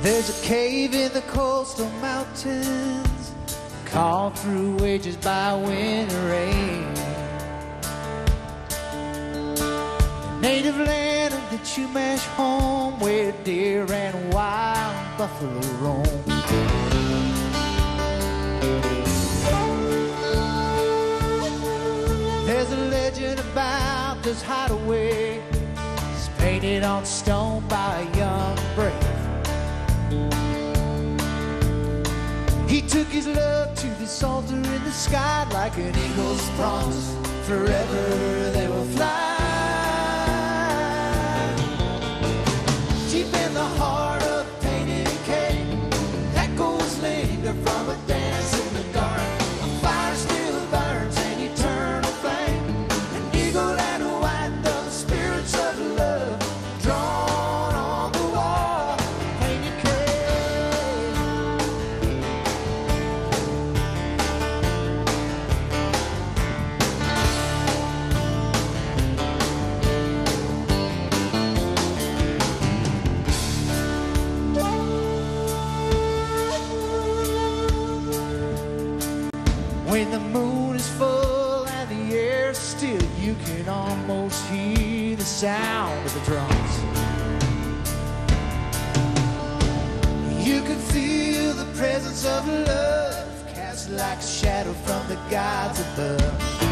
There's a cave in the coastal mountains, carved through ages by wind and rain. The native land of the Chumash home, where deer and wild buffalo roam. There's a legend about this hideaway, it's painted on stone by a young brave. He took his love to this altar in the sky, like an eagle's promise, forever they will fly. Deep in the heart of a painted cave, echoes linger from a dance in the dark. A fire still burns, an eternal flame, an eagle and a white dove, spirits of love, drawn on the wall, painted cave. When the moon is full and the air is still, you can almost hear the sound of the drums. You can feel the presence of love, cast like a shadow from the gods above.